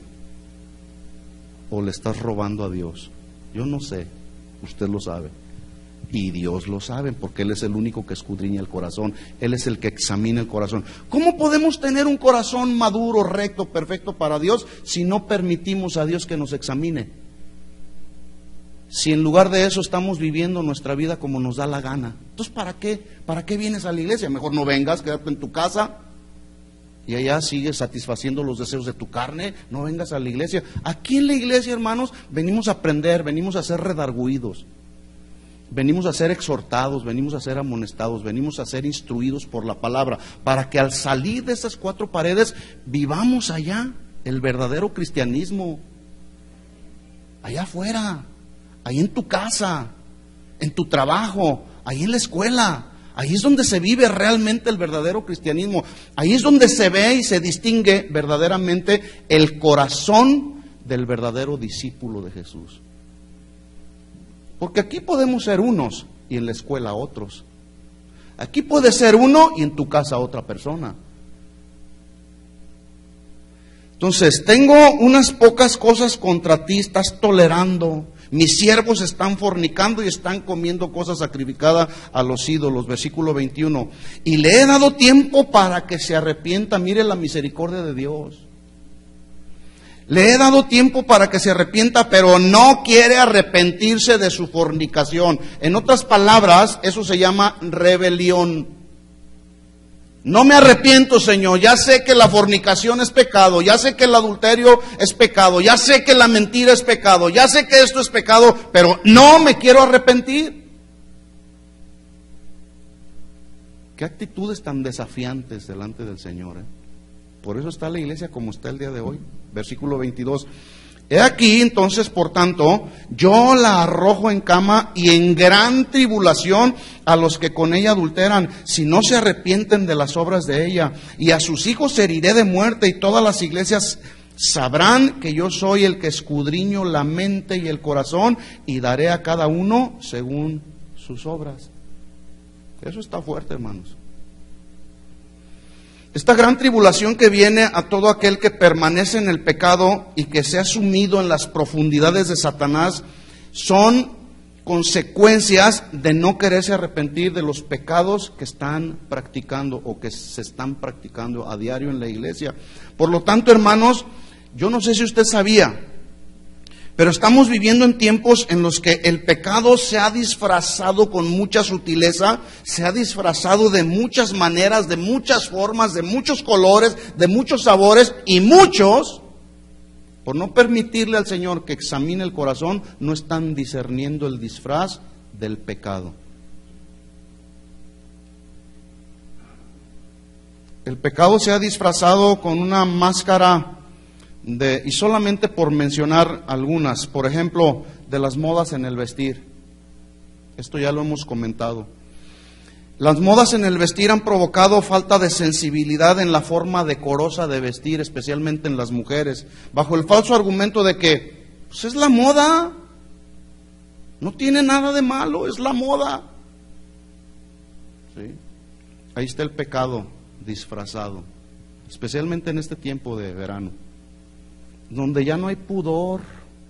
O le estás robando a Dios. Yo no sé, usted lo sabe. Y Dios lo sabe, porque Él es el único que escudriña el corazón. Él es el que examina el corazón. ¿Cómo podemos tener un corazón maduro, recto, perfecto para Dios si no permitimos a Dios que nos examine? Si en lugar de eso estamos viviendo nuestra vida como nos da la gana. Entonces, ¿para qué? ¿Para qué vienes a la iglesia? Mejor no vengas, quédate en tu casa y allá sigues satisfaciendo los deseos de tu carne. No vengas a la iglesia. Aquí en la iglesia, hermanos, venimos a aprender, venimos a ser redarguidos. Venimos a ser exhortados, venimos a ser amonestados, venimos a ser instruidos por la palabra, para que al salir de esas cuatro paredes vivamos allá el verdadero cristianismo, allá afuera, ahí en tu casa, en tu trabajo, ahí en la escuela. Ahí es donde se vive realmente el verdadero cristianismo. Ahí es donde se ve y se distingue verdaderamente el corazón del verdadero discípulo de Jesús. Porque aquí podemos ser unos y en la escuela otros. Aquí puede ser uno y en tu casa otra persona. Entonces, tengo unas pocas cosas contra ti, estás tolerando. Mis siervos están fornicando y están comiendo cosas sacrificadas a los ídolos. Versículo veintiuno. Y le he dado tiempo para que se arrepienta. Mire la misericordia de Dios. Le he dado tiempo para que se arrepienta, pero no quiere arrepentirse de su fornicación. En otras palabras, eso se llama rebelión. No me arrepiento, Señor, ya sé que la fornicación es pecado, ya sé que el adulterio es pecado, ya sé que la mentira es pecado, ya sé que esto es pecado, pero no me quiero arrepentir. Qué actitudes tan desafiantes delante del Señor, ¿eh? Por eso está la iglesia como está el día de hoy. Versículo veintidós. He aquí entonces, por tanto, yo la arrojo en cama y en gran tribulación a los que con ella adulteran, si no se arrepienten de las obras de ella. Y a sus hijos heriré de muerte, y todas las iglesias sabrán que yo soy el que escudriño la mente y el corazón, y daré a cada uno según sus obras. Eso está fuerte, hermanos. Esta gran tribulación que viene a todo aquel que permanece en el pecado y que se ha sumido en las profundidades de Satanás son consecuencias de no quererse arrepentir de los pecados que están practicando o que se están practicando a diario en la iglesia. Por lo tanto, hermanos, yo no sé si usted sabía, pero estamos viviendo en tiempos en los que el pecado se ha disfrazado con mucha sutileza, se ha disfrazado de muchas maneras, de muchas formas, de muchos colores, de muchos sabores, y muchos, por no permitirle al Señor que examine el corazón, no están discerniendo el disfraz del pecado. El pecado se ha disfrazado con una máscara De, y solamente por mencionar algunas, por ejemplo, de las modas en el vestir. Esto ya lo hemos comentado. Las modas en el vestir han provocado falta de sensibilidad en la forma decorosa de vestir, especialmente en las mujeres, bajo el falso argumento de que pues es la moda, no tiene nada de malo, es la moda. ¿Sí? Ahí está el pecado disfrazado, especialmente en este tiempo de verano, donde ya no hay pudor,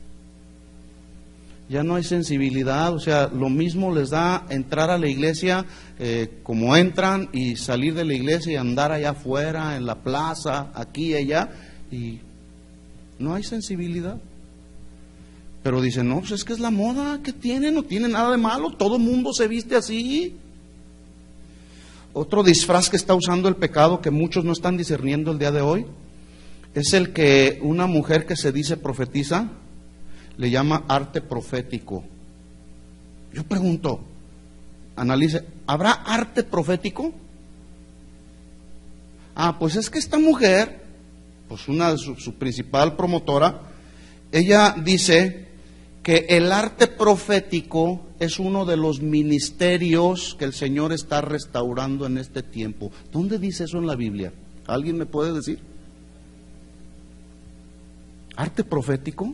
ya no hay sensibilidad. O sea, lo mismo les da entrar a la iglesia eh, como entran, y salir de la iglesia y andar allá afuera, en la plaza, aquí y allá, y no hay sensibilidad. Pero dicen, no, pues es que es la moda, ¿qué tiene? No tiene nada de malo, todo el mundo se viste así. Otro disfraz que está usando el pecado, que muchos no están discerniendo el día de hoy, es el que una mujer que se dice profetiza le llama arte profético. Yo pregunto, analice, ¿habrá arte profético? Ah, pues es que esta mujer, pues una de su, su principal promotora, ella dice que el arte profético es uno de los ministerios que el Señor está restaurando en este tiempo. ¿Dónde dice eso en la Biblia? ¿Alguien me puede decir? ¿Arte profético?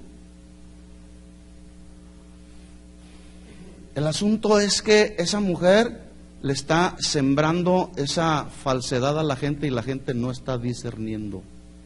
El asunto es que esa mujer le está sembrando esa falsedad a la gente y la gente no está discerniendo.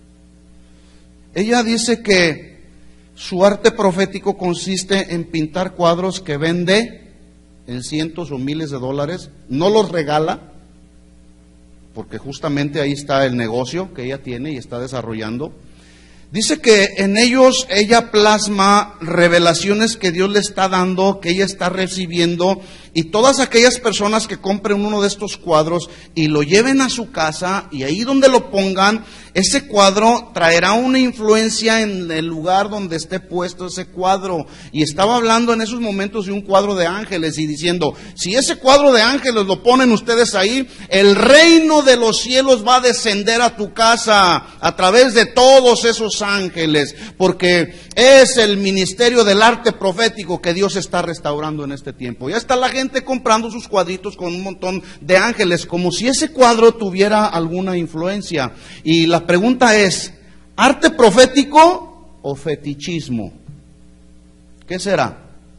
Ella dice que su arte profético consiste en pintar cuadros que vende en cientos o miles de dólares, no los regala, porque justamente ahí está el negocio que ella tiene y está desarrollando. Dice que en ellos ella plasma revelaciones que Dios le está dando, que ella está recibiendo, y todas aquellas personas que compren uno de estos cuadros y lo lleven a su casa, y ahí donde lo pongan, ese cuadro traerá una influencia en el lugar donde esté puesto ese cuadro. Y estaba hablando en esos momentos de un cuadro de ángeles y diciendo, si ese cuadro de ángeles lo ponen ustedes ahí, el reino de los cielos va a descender a tu casa a través de todos esos ángeles, porque es el ministerio del arte profético que Dios está restaurando en este tiempo. Ya está la gente comprando sus cuadritos con un montón de ángeles, como si ese cuadro tuviera alguna influencia. Y la pregunta es, ¿arte profético o fetichismo? ¿Qué será?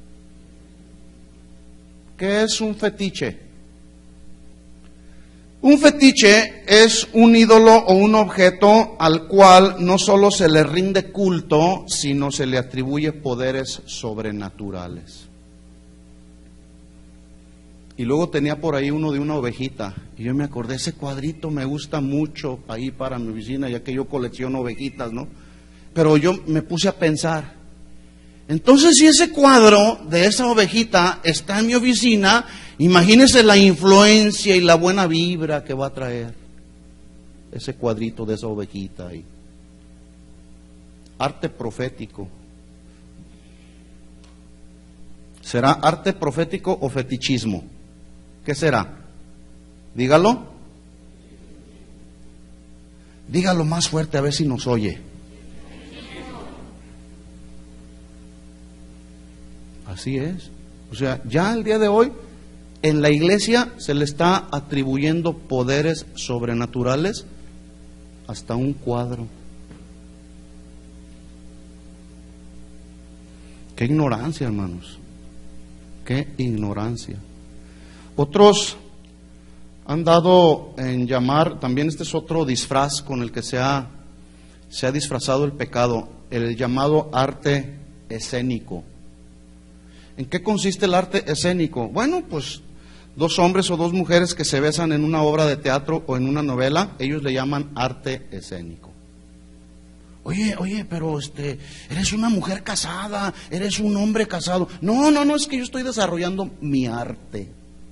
¿Qué es un fetiche? Un fetiche es un ídolo o un objeto al cual no solo se le rinde culto, sino se le atribuye poderes sobrenaturales. Y luego tenía por ahí uno de una ovejita, y yo me acordé, ese cuadrito me gusta mucho ahí para mi oficina, ya que yo colecciono ovejitas, ¿no? Pero yo me puse a pensar, entonces si ese cuadro de esa ovejita está en mi oficina, imagínese la influencia y la buena vibra que va a traer ese cuadrito de esa ovejita ahí. Arte profético. ¿Será arte profético o fetichismo? ¿Qué será? Dígalo. Dígalo más fuerte a ver si nos oye. Así es. O sea, ya el día de hoy en la iglesia se le está atribuyendo poderes sobrenaturales hasta un cuadro. Qué ignorancia, hermanos. Qué ignorancia. Otros han dado en llamar, también este es otro disfraz con el que se ha, se ha disfrazado el pecado, el llamado arte escénico. ¿En qué consiste el arte escénico? Bueno, pues dos hombres o dos mujeres que se besan en una obra de teatro o en una novela, ellos le llaman arte escénico. Oye, oye, pero este, eres una mujer casada, eres un hombre casado. No, no, no, es que yo estoy desarrollando mi arte.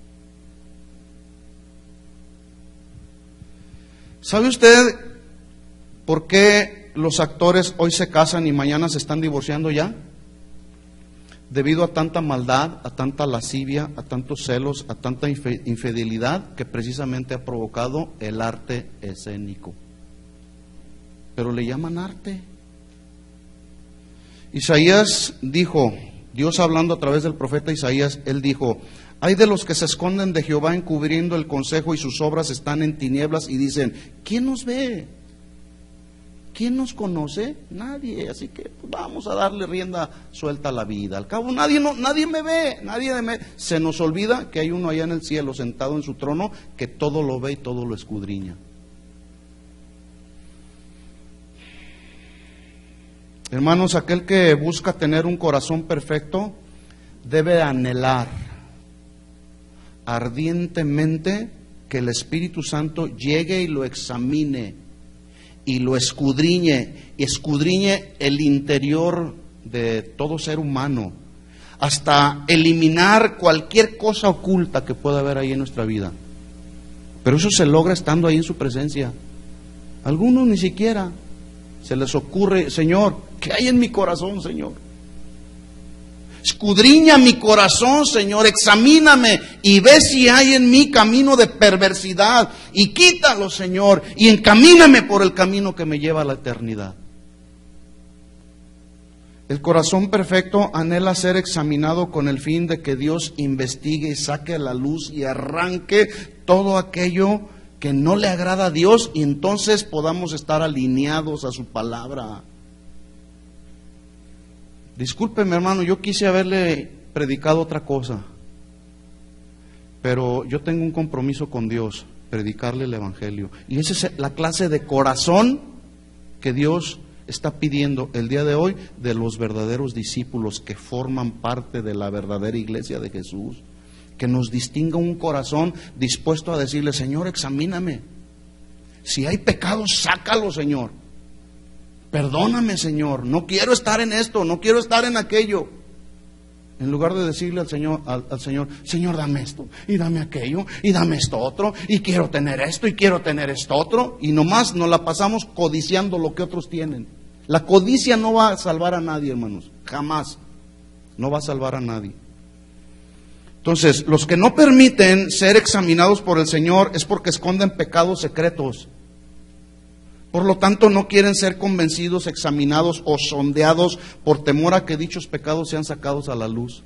¿Sabe usted por qué los actores hoy se casan y mañana se están divorciando ya? Debido a tanta maldad, a tanta lascivia, a tantos celos, a tanta infidelidad que precisamente ha provocado el arte escénico. Pero le llaman arte. Isaías dijo, Dios hablando a través del profeta Isaías, él dijo, hay de los que se esconden de Jehová encubriendo el consejo y sus obras están en tinieblas y dicen, ¿quién nos ve? ¿Quién nos conoce? Nadie, así que pues, vamos a darle rienda suelta a la vida. Al cabo nadie, no, nadie me ve, nadie me... Se nos olvida que hay uno allá en el cielo sentado en su trono que todo lo ve y todo lo escudriña. Hermanos, aquel que busca tener un corazón perfecto debe anhelar ardientemente que el Espíritu Santo llegue y lo examine y lo escudriñe, y escudriñe el interior de todo ser humano, hasta eliminar cualquier cosa oculta que pueda haber ahí en nuestra vida. Pero eso se logra estando ahí en su presencia. Algunos ni siquiera se les ocurre: Señor, ¿qué hay en mi corazón, Señor? Escudriña mi corazón, Señor, examíname y ve si hay en mí camino de perversidad, y quítalo, Señor, y encamíname por el camino que me lleva a la eternidad. El corazón perfecto anhela ser examinado con el fin de que Dios investigue y saque a la luz y arranque todo aquello que no le agrada a Dios, y entonces podamos estar alineados a su palabra. Discúlpeme, hermano, yo quise haberle predicado otra cosa, pero yo tengo un compromiso con Dios, predicarle el Evangelio. Y esa es la clase de corazón que Dios está pidiendo el día de hoy de los verdaderos discípulos que forman parte de la verdadera iglesia de Jesús. Que nos distinga un corazón dispuesto a decirle: Señor, examíname. Si hay pecado, sácalo, Señor. Perdóname, Señor. No quiero estar en esto, no quiero estar en aquello. En lugar de decirle al Señor, al, al Señor, Señor, dame esto, y dame aquello, y dame esto otro, y quiero tener esto, y quiero tener esto otro. Y nomás nos la pasamos codiciando lo que otros tienen. La codicia no va a salvar a nadie, hermanos. Jamás. No va a salvar a nadie. Entonces, los que no permiten ser examinados por el Señor es porque esconden pecados secretos. Por lo tanto, no quieren ser convencidos, examinados o sondeados por temor a que dichos pecados sean sacados a la luz.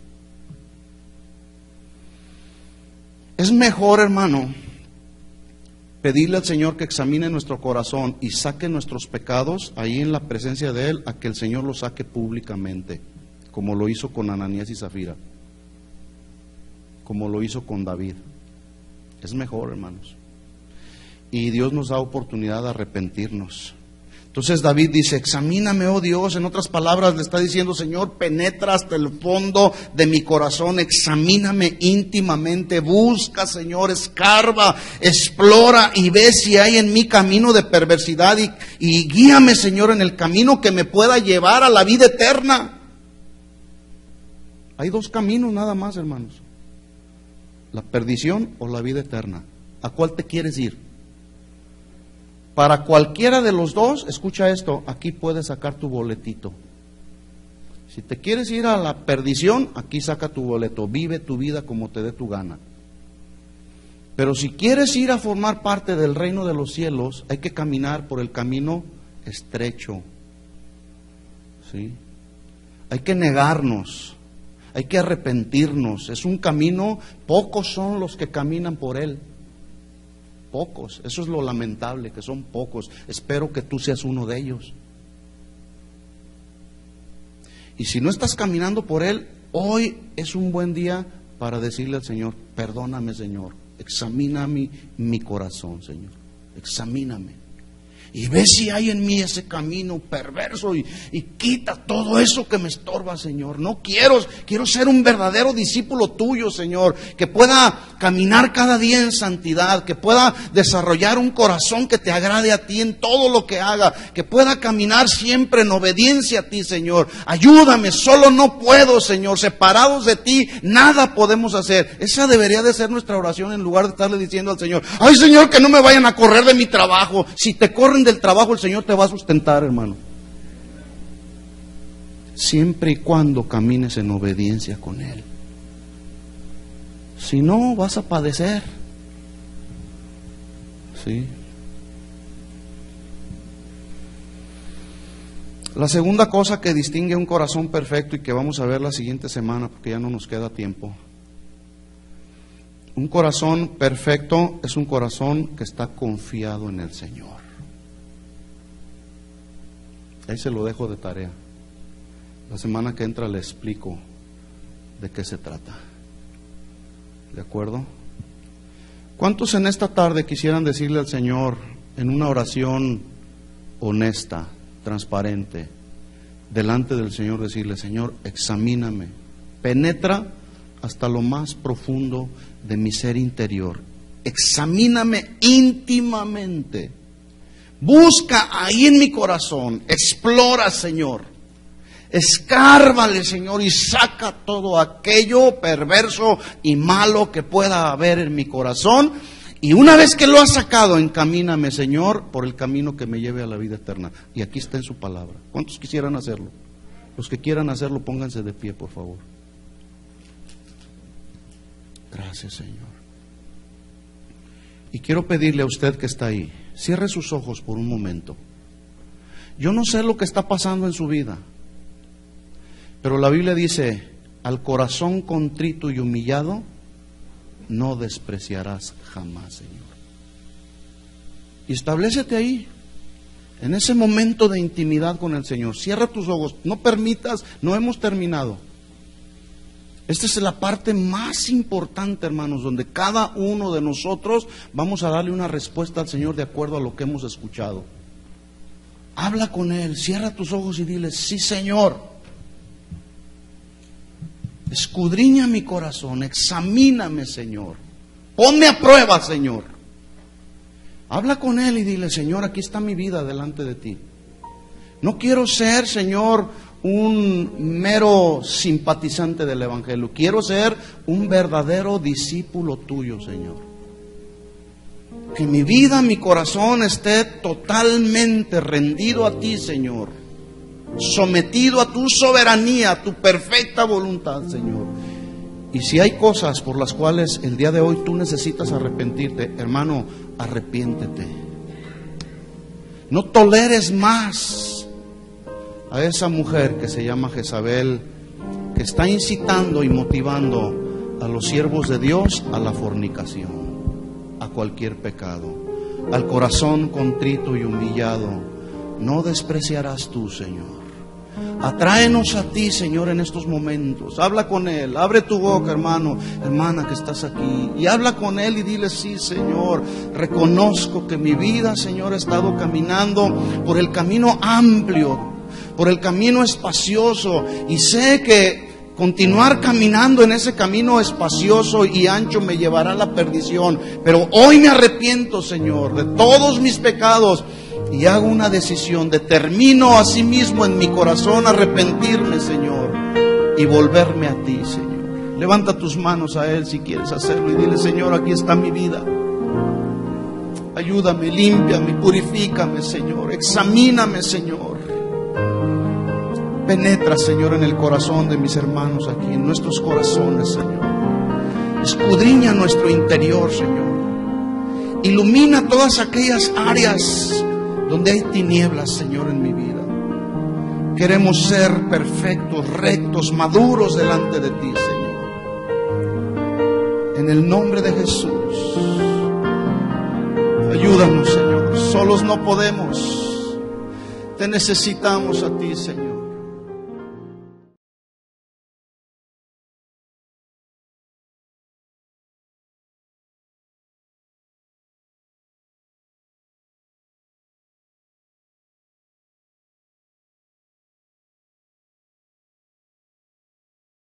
Es mejor, hermano, pedirle al Señor que examine nuestro corazón y saque nuestros pecados ahí en la presencia de Él, a que el Señor los saque públicamente, como lo hizo con Ananías y Zafira, como lo hizo con David. Es mejor, hermanos. Y Dios nos da oportunidad de arrepentirnos. Entonces David dice: examíname, oh Dios. En otras palabras le está diciendo: Señor, penetra hasta el fondo de mi corazón, examíname íntimamente, busca, Señor, escarba, explora y ve si hay en mí camino de perversidad, y, y guíame, Señor, en el camino que me pueda llevar a la vida eterna. Hay dos caminos nada más, hermanos: la perdición o la vida eterna. ¿A cuál te quieres ir? Para cualquiera de los dos, escucha esto, aquí puedes sacar tu boletito. Si te quieres ir a la perdición, aquí saca tu boleto, vive tu vida como te dé tu gana. Pero si quieres ir a formar parte del reino de los cielos, hay que caminar por el camino estrecho. ¿Sí? Hay que negarnos, hay que arrepentirnos. Es un camino, pocos son los que caminan por él. Pocos, eso es lo lamentable, que son pocos. Espero que tú seas uno de ellos. Y si no estás caminando por él, hoy es un buen día para decirle al Señor: perdóname, Señor, examina mi, mi corazón, Señor, examíname. Y ve si hay en mí ese camino perverso, y, y quita todo eso que me estorba, Señor. No quiero, quiero ser un verdadero discípulo tuyo, Señor, que pueda caminar cada día en santidad, que pueda desarrollar un corazón que te agrade a ti en todo lo que haga, que pueda caminar siempre en obediencia a ti, Señor. Ayúdame, solo no puedo, Señor. Separados de ti, nada podemos hacer. Esa debería de ser nuestra oración, en lugar de estarle diciendo al Señor: ay, Señor, que no me vayan a correr de mi trabajo. Si te corren del trabajo, el Señor te va a sustentar, hermano, siempre y cuando camines en obediencia con Él. Si no, vas a padecer. ¿Sí? La segunda cosa que distingue un corazón perfecto, y que vamos a ver la siguiente semana porque ya no nos queda tiempo: un corazón perfecto es un corazón que está confiado en el Señor. Ahí se lo dejo de tarea. La semana que entra le explico de qué se trata. ¿De acuerdo? ¿Cuántos en esta tarde quisieran decirle al Señor en una oración honesta, transparente: delante del Señor, decirle: Señor, examíname, penetra hasta lo más profundo de mi ser interior, examíname íntimamente, busca ahí en mi corazón, explora, Señor, escárvale, Señor, y saca todo aquello perverso y malo que pueda haber en mi corazón. Y una vez que lo has sacado, encamíname, Señor, por el camino que me lleve a la vida eterna. Y aquí está en su palabra. ¿Cuántos quisieran hacerlo? Los que quieran hacerlo, pónganse de pie, por favor. Gracias, Señor. Y quiero pedirle a usted que está ahí, cierre sus ojos por un momento. Yo no sé lo que está pasando en su vida, pero la Biblia dice: al corazón contrito y humillado no despreciarás jamás, Señor. Y establécete ahí, en ese momento de intimidad con el Señor. Cierra tus ojos, no permitas, no hemos terminado. Esta es la parte más importante, hermanos, donde cada uno de nosotros vamos a darle una respuesta al Señor de acuerdo a lo que hemos escuchado. Habla con Él, cierra tus ojos y dile: sí, Señor, escudriña mi corazón, examíname, Señor, ponme a prueba, Señor. Habla con Él y dile: Señor, aquí está mi vida delante de ti. No quiero ser, Señor, un mero simpatizante del Evangelio. Quiero ser un verdadero discípulo tuyo, Señor. Que mi vida, mi corazón esté totalmente rendido a ti, Señor, sometido a tu soberanía, a tu perfecta voluntad, Señor. Y si hay cosas por las cuales el día de hoy tú necesitas arrepentirte, hermano, arrepiéntete. No toleres más a esa mujer que se llama Jezabel, que está incitando y motivando a los siervos de Dios a la fornicación, a cualquier pecado. Al corazón contrito y humillado no despreciarás tú, Señor. Atráenos a ti, Señor, en estos momentos. Habla con Él, abre tu boca, hermano, hermana que estás aquí, y habla con Él y dile: sí, Señor, reconozco que mi vida, Señor, ha estado caminando por el camino amplio, por el camino espacioso, y sé que continuar caminando en ese camino espacioso y ancho me llevará a la perdición. Pero hoy me arrepiento, Señor, de todos mis pecados, y hago una decisión, determino a sí mismo en mi corazón arrepentirme, Señor, y volverme a ti, Señor. Levanta tus manos a Él si quieres hacerlo y dile: Señor, aquí está mi vida. Ayúdame, límpiame, purifícame, Señor. Examíname, Señor. Penetra, Señor, en el corazón de mis hermanos aquí, en nuestros corazones, Señor. Escudriña nuestro interior, Señor. Ilumina todas aquellas áreas donde hay tinieblas, Señor, en mi vida. Queremos ser perfectos, rectos, maduros delante de ti, Señor. En el nombre de Jesús, ayúdanos, Señor. Solos no podemos. Te necesitamos a ti, Señor.